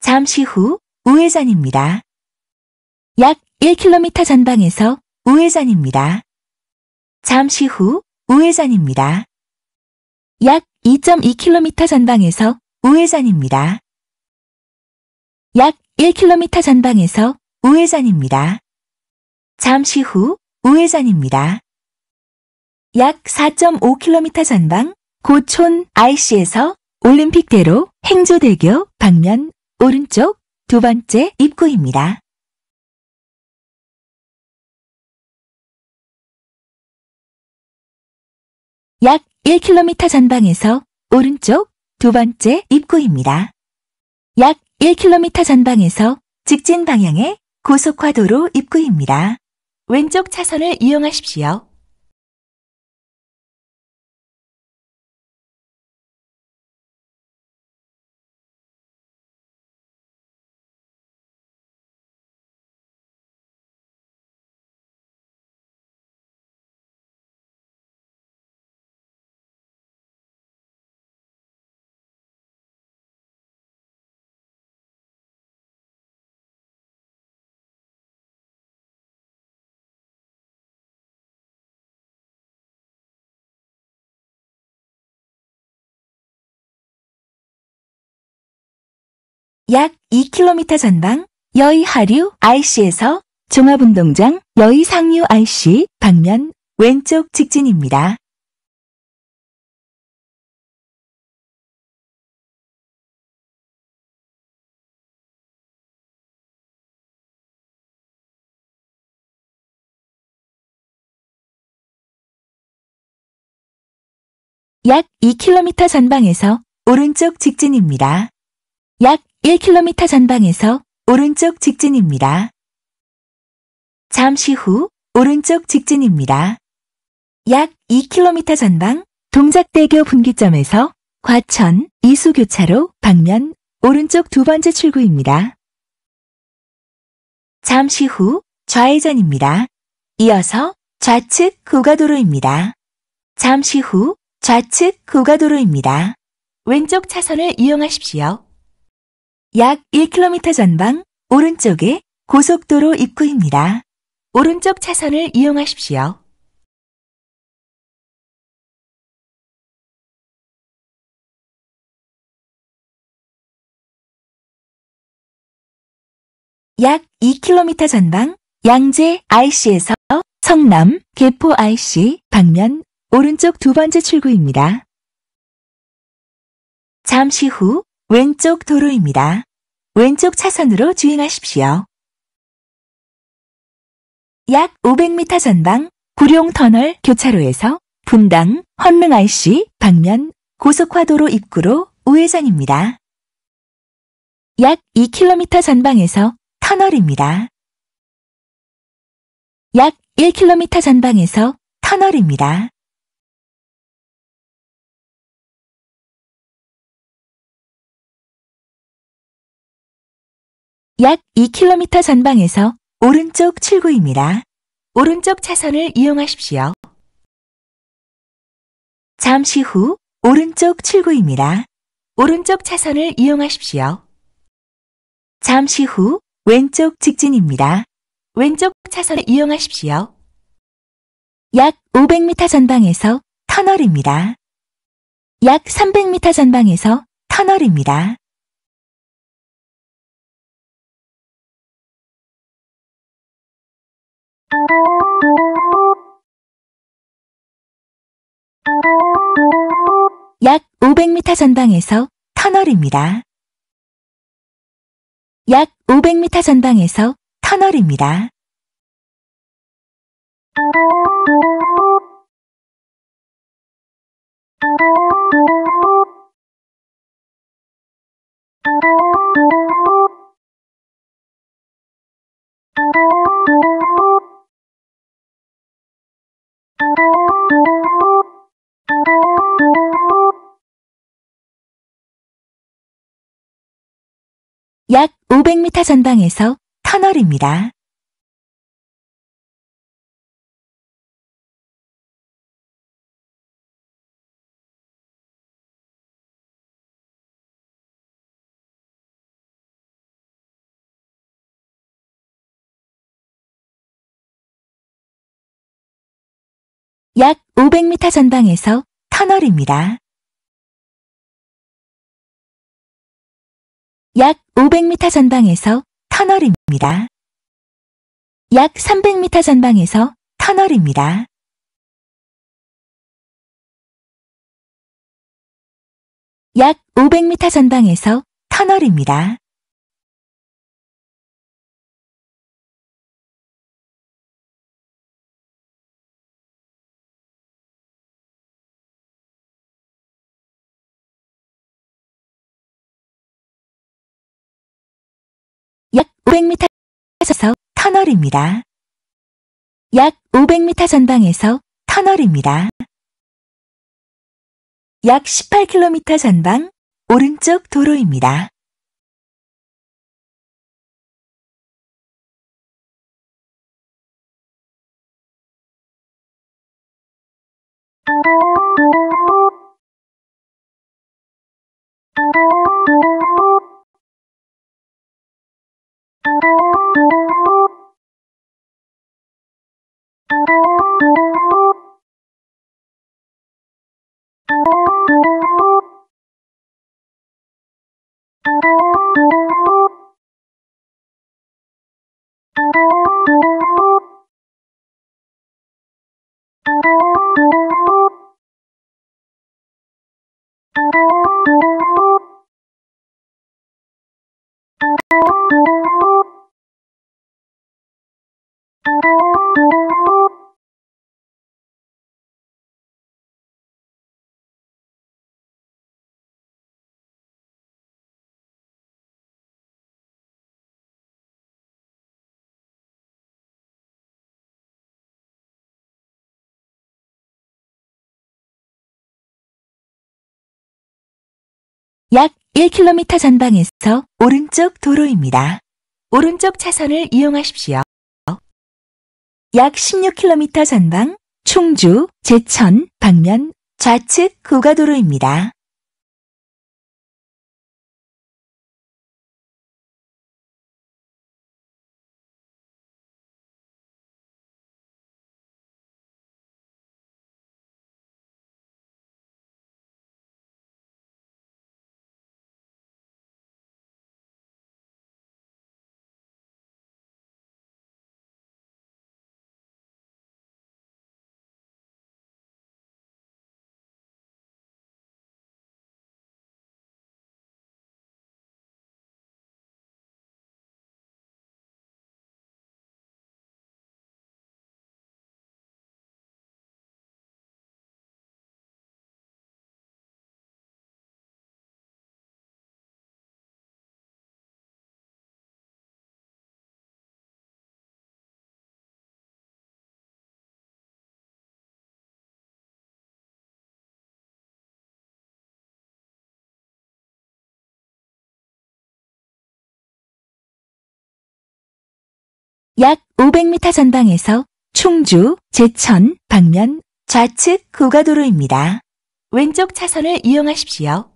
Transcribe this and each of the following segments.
잠시 후 우회전입니다. 약 1km 전방에서 우회전입니다. 잠시 후 우회전입니다. 약 2.2km 전방에서 우회전입니다. 약 1km 전방에서 우회전입니다. 잠시 후 우회전입니다. 약 4.5km 전방 고촌 IC에서 올림픽대로 행주대교 방면 오른쪽 두 번째 입구입니다. 약 1km 전방에서 오른쪽 두 번째 입구입니다. 약 1km 전방에서 직진 방향의 고속화도로 입구입니다. 왼쪽 차선을 이용하십시오. 약 2km 전방 여의하류 IC에서 종합운동장 여의상류 IC 방면 왼쪽 직진입니다. 약 2km 전방에서 오른쪽 직진입니다. 약 1km 전방에서 오른쪽 직진입니다. 잠시 후 오른쪽 직진입니다. 약 2km 전방 동작대교 분기점에서 과천 이수교차로 방면 오른쪽 두 번째 출구입니다. 잠시 후 좌회전입니다. 이어서 좌측 고가도로입니다. 잠시 후 좌측 고가도로입니다. 왼쪽 차선을 이용하십시오. 약 1km 전방 오른쪽에 고속도로 입구입니다. 오른쪽 차선을 이용하십시오. 약 2km 전방 양재 IC에서 성남 개포 IC 방면 오른쪽 두 번째 출구입니다. 잠시 후 왼쪽 도로입니다. 왼쪽 차선으로 주행하십시오. 약 500m 전방 구룡터널 교차로에서 분당 헌릉 IC 방면 고속화도로 입구로 우회전입니다. 약 2km 전방에서 터널입니다. 약 1km 전방에서 터널입니다. 약 2km 전방에서 오른쪽 출구입니다. 오른쪽 차선을 이용하십시오. 잠시 후 오른쪽 출구입니다. 오른쪽 차선을 이용하십시오. 잠시 후 왼쪽 직진입니다. 왼쪽 차선을 이용하십시오. 약 500m 전방에서 터널입니다. 약 300m 전방에서 터널입니다. 약 500m 전방에서 터널입니다. 약 500m 전방에서 터널입니다. 약 500m 전방에서 터널입니다. 약 500m 전방에서 터널입니다. 약 500m 전방에서 터널입니다. 약 300m 전방에서 터널입니다. 약 500m 전방에서 터널입니다. 약 500m에서 터널입니다. 약 500m 전방에서 터널입니다. 약 18km 전방 오른쪽 도로입니다. 약 1km 전방에서 오른쪽 도로입니다. 오른쪽 차선을 이용하십시오. 약 16km 전방 충주, 제천, 방면 좌측 고가도로입니다. 약 500m 전방에서 충주, 제천, 방면 좌측 고가도로입니다. 왼쪽 차선을 이용하십시오.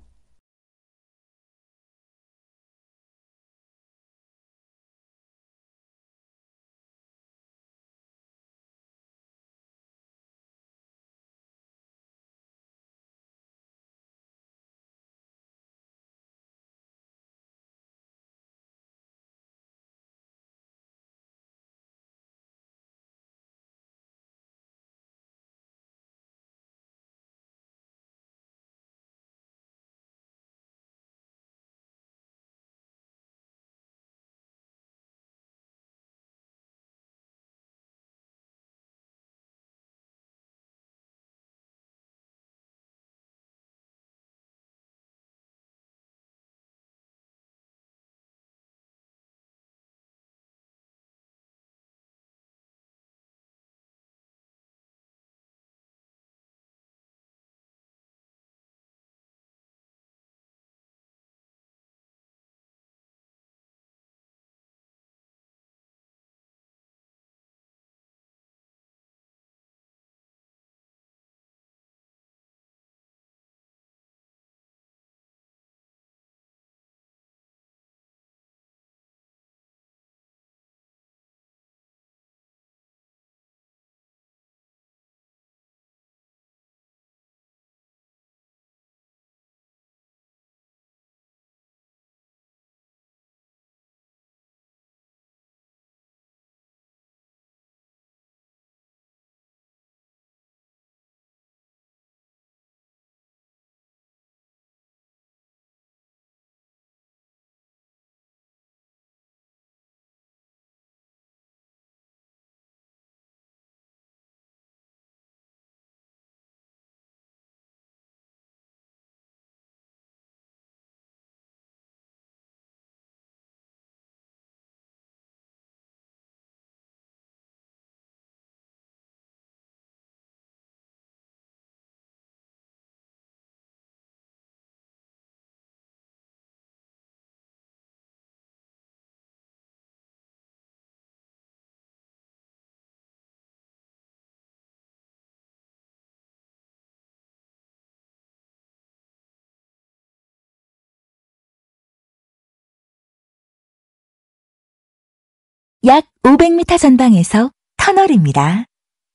약 500m 전방에서 터널입니다.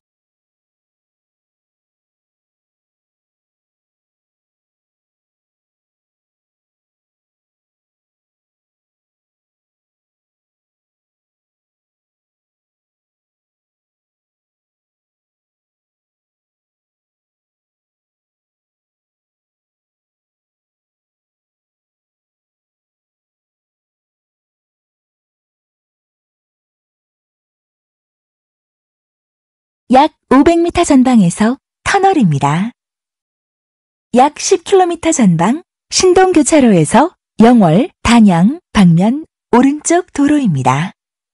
약 500m 전방에서 터널입니다. 약 10km 전방 신동교차로에서 영월, 단양, 방면 오른쪽 도로입니다.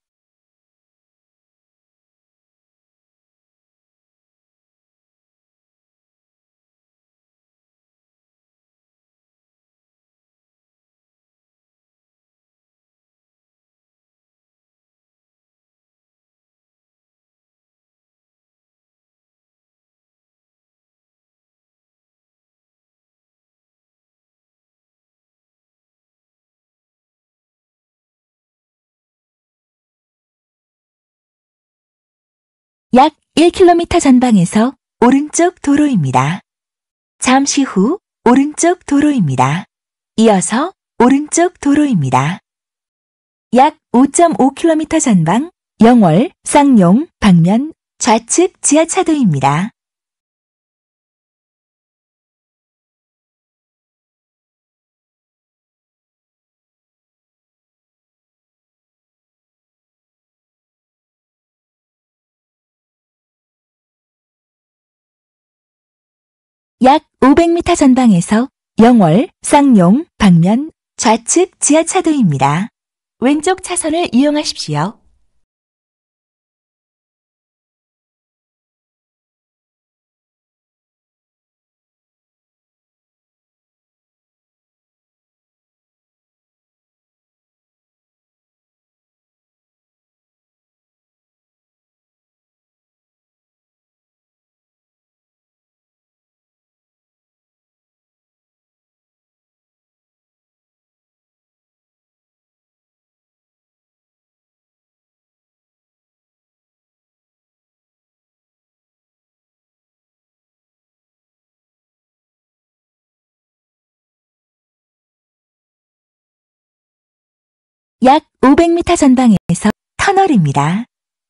약 1km 전방에서 오른쪽 도로입니다. 잠시 후 오른쪽 도로입니다. 이어서 오른쪽 도로입니다. 약 5.5km 전방 영월, 쌍용, 방면 좌측 지하차도입니다. 약 500m 전방에서 영월, 쌍용, 방면 좌측 지하차도입니다. 왼쪽 차선을 이용하십시오. 약 500m 전방에서 터널입니다.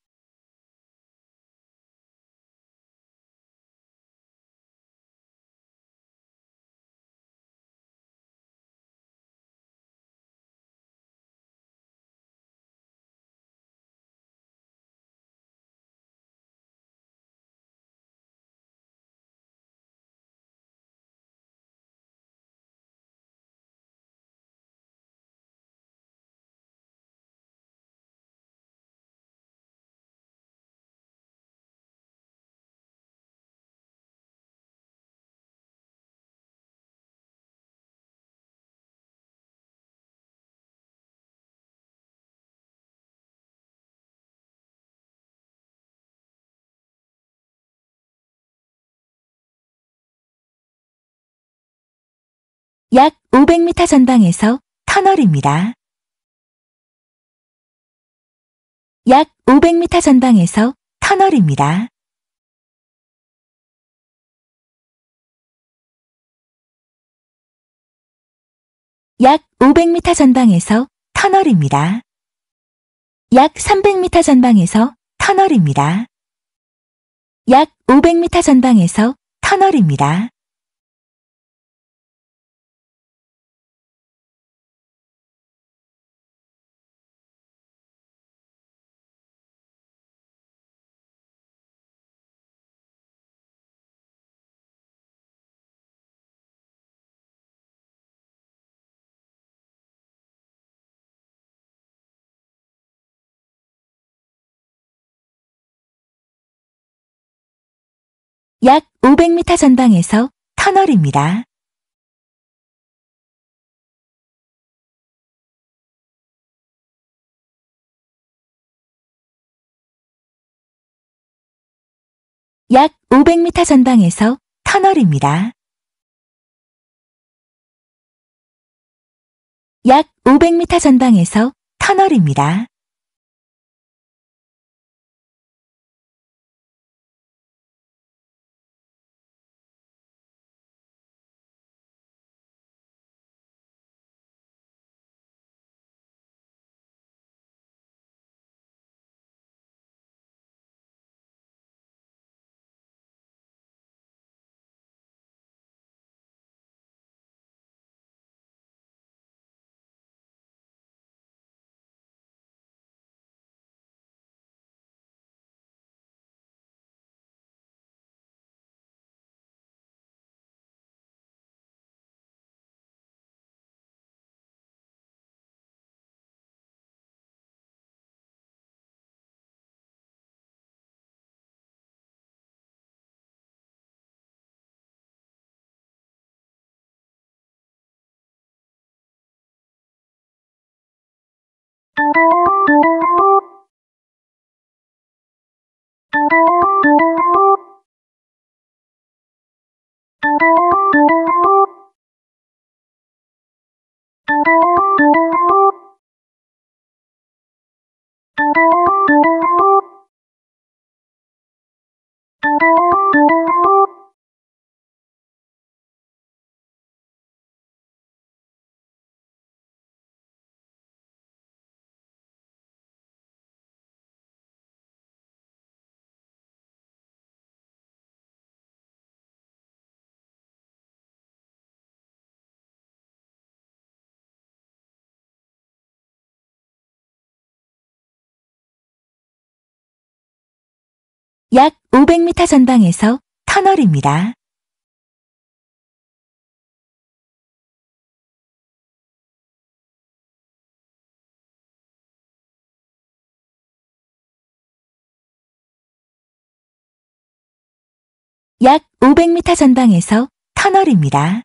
약 500m 전방에서 터널입니다. 약 500m 전방에서 터널입니다. 약 500m 전방에서 터널입니다. 약 300m 전방에서 터널입니다. 약 500m 전방에서 터널입니다. 약 500m 전방에서 터널입니다. 약 500m 전방에서 터널입니다. 약 500m 전방에서 터널입니다. 약 500m 전방에서 터널입니다. 약 500m 전방에서 터널입니다.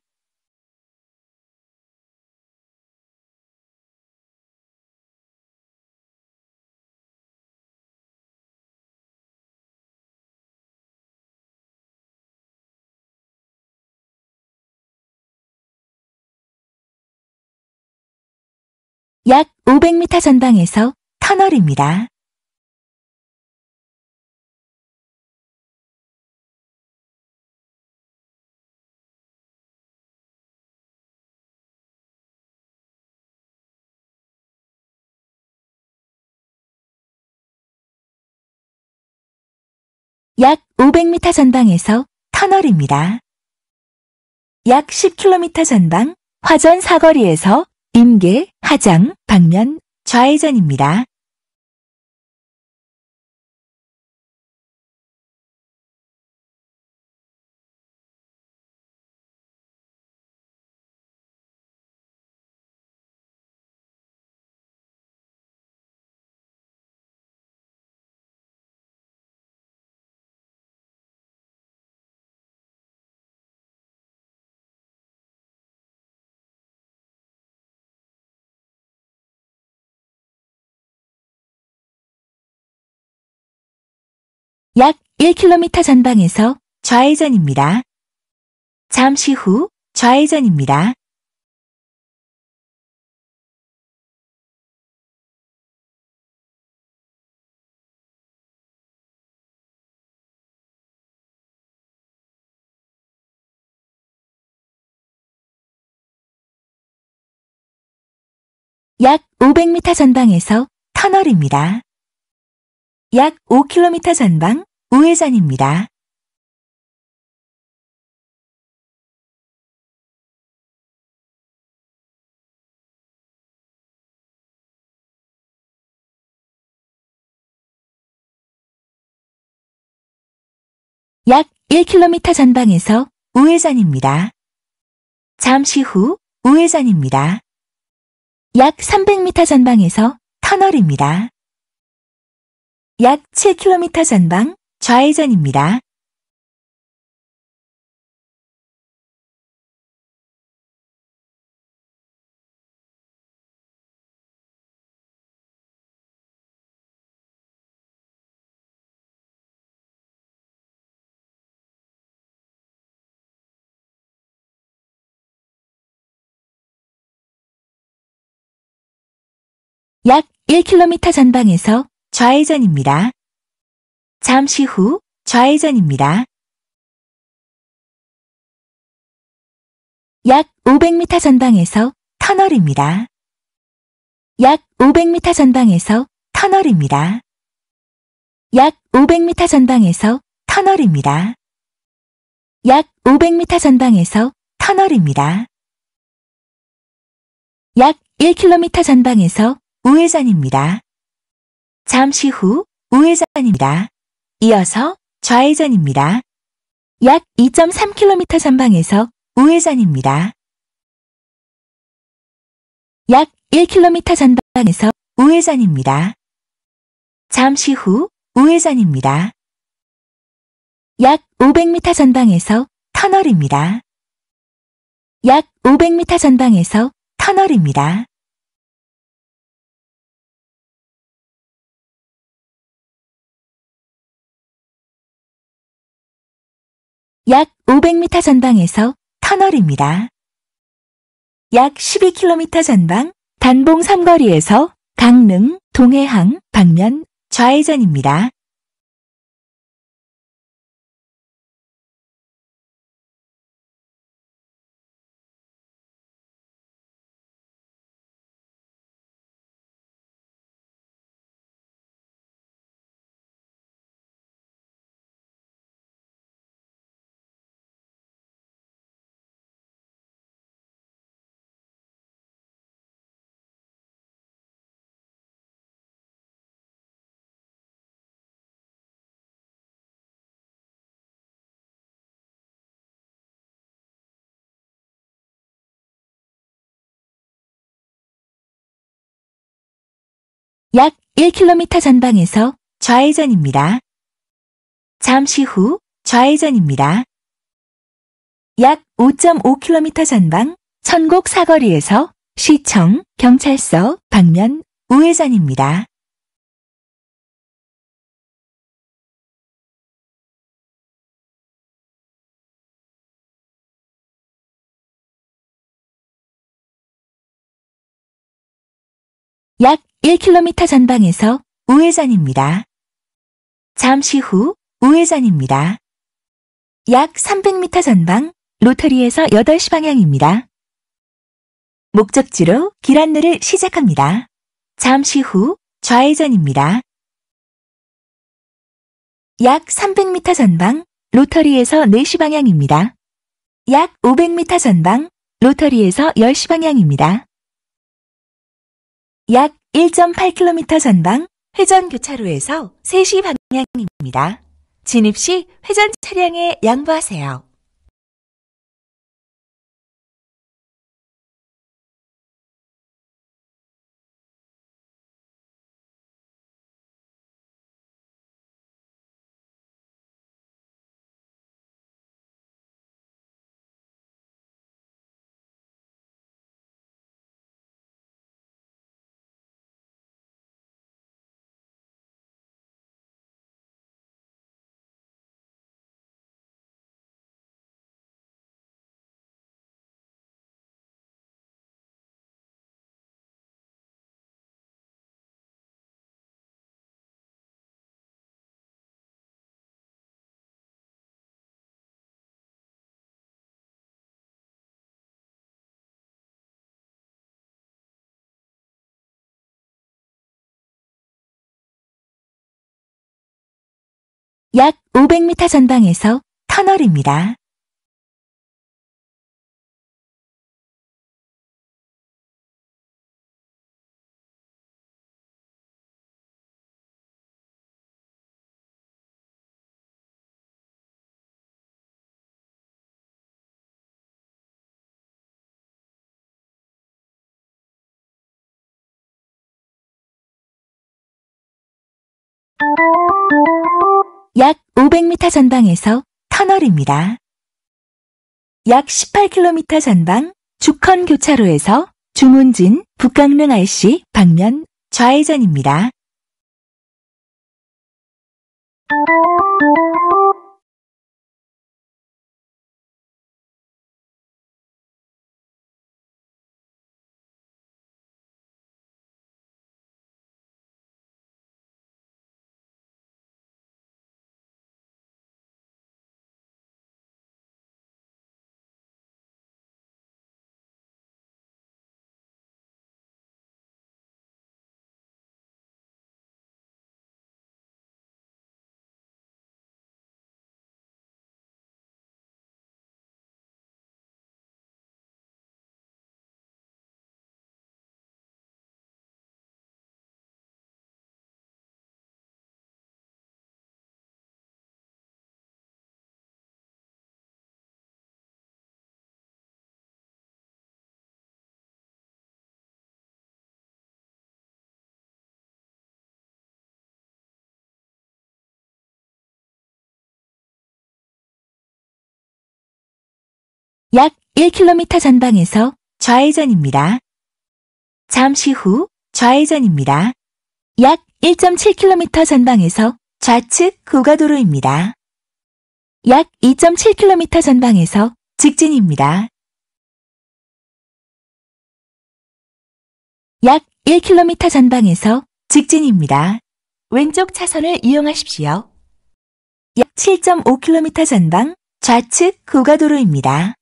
약 500m 전방에서 터널입니다. 약 500m 전방에서 터널입니다. 약 10km 전방 화전 사거리에서 임계, 하장, 방면, 좌회전입니다. 약 1km 전방에서 좌회전입니다. 잠시 후 좌회전입니다. 약 500m 전방에서 터널입니다. 약 5km 전방 우회전입니다. 약 1km 전방에서 우회전입니다. 잠시 후 우회전입니다. 약 300m 전방에서 터널입니다. 약 7km 전방 좌회전입니다. 약 1km 전방에서 좌회전입니다. 잠시 후 좌회전입니다. 약 500m 전방에서 터널입니다. 약 500m 전방에서 터널입니다. 약 500m 전방에서 터널입니다. 약 500m 전방에서 터널입니다. 약 1km 전방에서 우회전입니다. 잠시 후 우회전입니다. 이어서 좌회전입니다. 약 2.3km 전방에서 우회전입니다. 약 1km 전방에서 우회전입니다. 잠시 후 우회전입니다. 약 500m 전방에서 터널입니다. 약 500m 전방에서 터널입니다. 약 500m 전방에서 터널입니다. 약 12km 전방 단봉 삼거리에서 강릉, 동해항 방면 좌회전입니다. 약 1km 전방에서 좌회전입니다. 잠시 후 좌회전입니다. 약 5.5km 전방 천곡 사거리에서 시청, 경찰서 방면 우회전입니다. 약 1km 전방에서 우회전입니다. 잠시 후 우회전입니다. 약 300m 전방 로터리에서 8시 방향입니다. 목적지로 길 안내를 시작합니다. 잠시 후 좌회전입니다. 약 300m 전방 로터리에서 4시 방향입니다. 약 500m 전방 로터리에서 10시 방향입니다. 약 1.8km 전방 회전 교차로에서 3시 방향입니다. 진입 시 회전 차량에 양보하세요. 약 500m 전방에서 터널입니다. 약 500m 전방에서 터널입니다. 약 18km 전방 주컨 교차로에서 중운진 북강릉 RC 방면 좌회전입니다. 약 1km 전방에서 좌회전입니다. 잠시 후 좌회전입니다. 약 1.7km 전방에서 좌측 고가도로입니다. 약 2.7km 전방에서 직진입니다. 약 1km 전방에서 직진입니다. 왼쪽 차선을 이용하십시오. 약 7.5km 전방 좌측 고가도로입니다.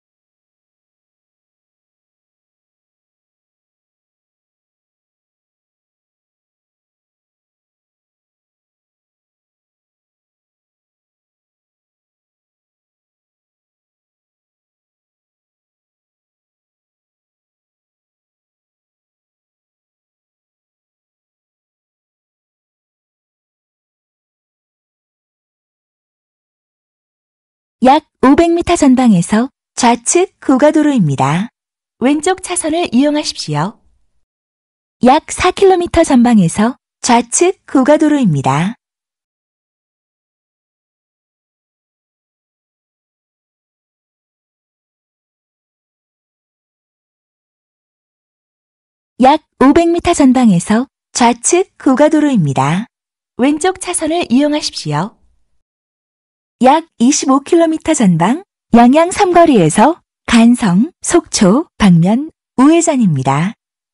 약 500m 전방에서 좌측 고가도로입니다. 왼쪽 차선을 이용하십시오. 약 4km 전방에서 좌측 고가도로입니다. 약 500m 전방에서 좌측 고가도로입니다. 왼쪽 차선을 이용하십시오. 약 25km 전방 양양 삼거리에서 간성, 속초, 방면 우회전입니다.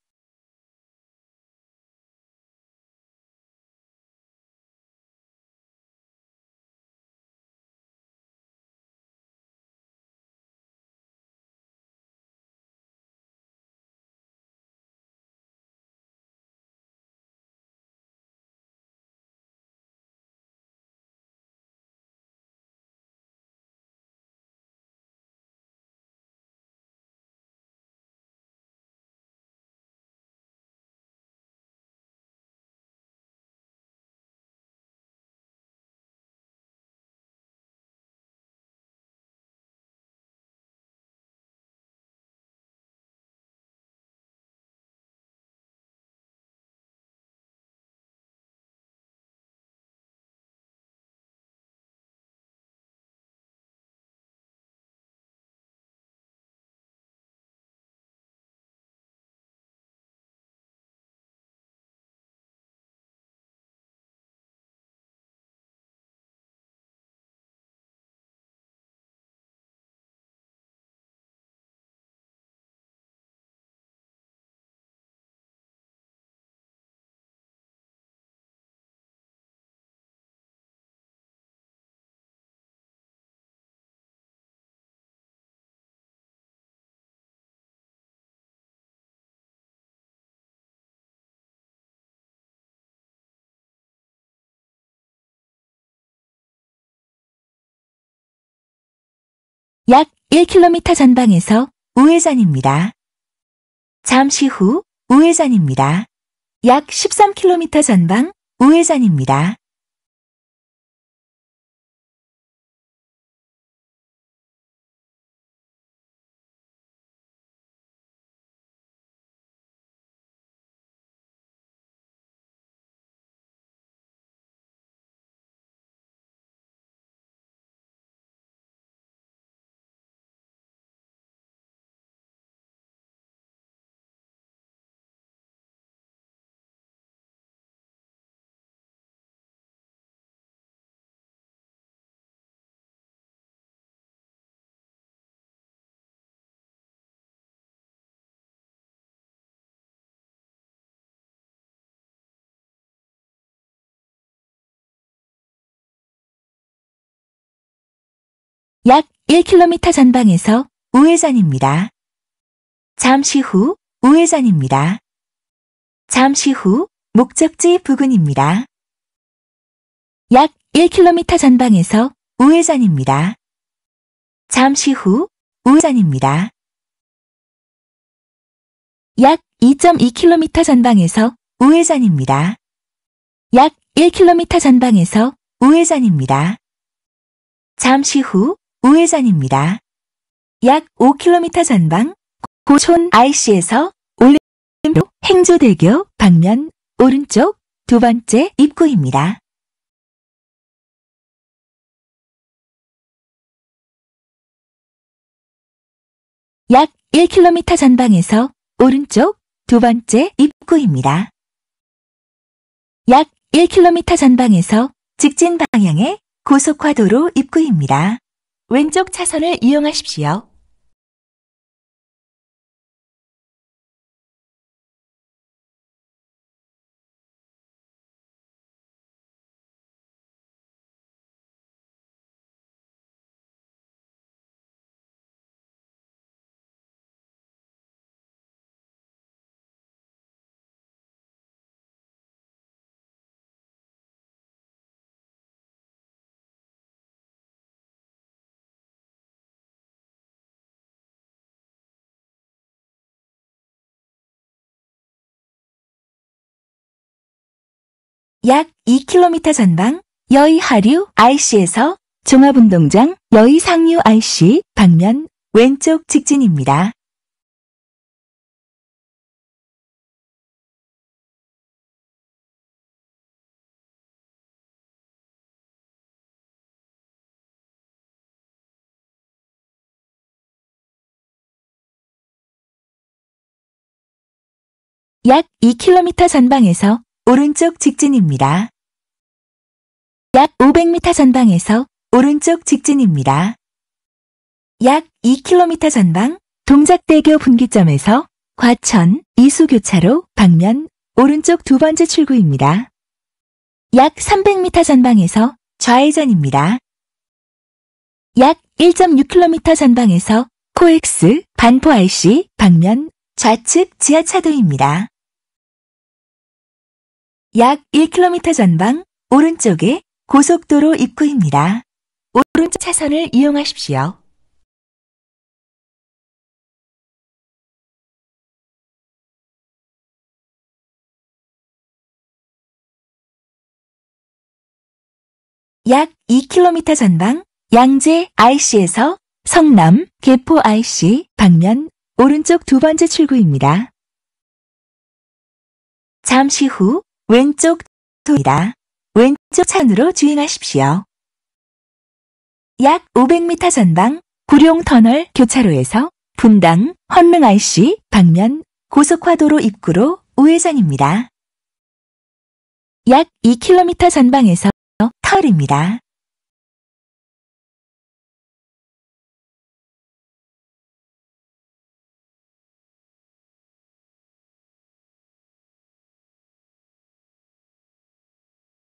약 1km 전방에서 우회전입니다. 잠시 후 우회전입니다. 약 13km 전방 우회전입니다. 약 1km 전방에서 우회전입니다. 잠시 후 우회전입니다. 잠시 후 목적지 부근입니다. 약 1km 전방에서 우회전입니다. 잠시 후 우회전입니다. 약 2.2km 전방에서 우회전입니다. 약 1km 전방에서 우회전입니다. 잠시 후 우회전입니다. 약 5km 전방 고촌 IC에서 올림픽 행주대교 방면 오른쪽 두 번째 입구입니다. 약 1km 전방에서 오른쪽 두 번째 입구입니다. 약 1km 전방에서 직진 방향의 고속화도로 입구입니다. 왼쪽 차선을 이용하십시오. 약 2km 전방 여의하류 IC에서 종합운동장 여의상류 IC 방면 왼쪽 직진입니다. 약 2km 전방에서 오른쪽 직진입니다. 약 500m 전방에서 오른쪽 직진입니다. 약 2km 전방 동작대교 분기점에서 과천 이수교차로 방면 오른쪽 두 번째 출구입니다. 약 300m 전방에서 좌회전입니다. 약 1.6km 전방에서 코엑스 반포 RC 방면 좌측 지하차도입니다. 약 1km 전방 오른쪽에 고속도로 입구입니다. 오른쪽 차선을 이용하십시오. 약 2km 전방 양재 IC에서 성남 개포 IC 방면 오른쪽 두 번째 출구입니다. 잠시 후 왼쪽 도입니다. 왼쪽 차선으로 주행하십시오. 약 500m 전방 구룡터널 교차로에서 분당 헌릉 IC 방면 고속화도로 입구로 우회전입니다. 약 2km 전방에서 터널입니다.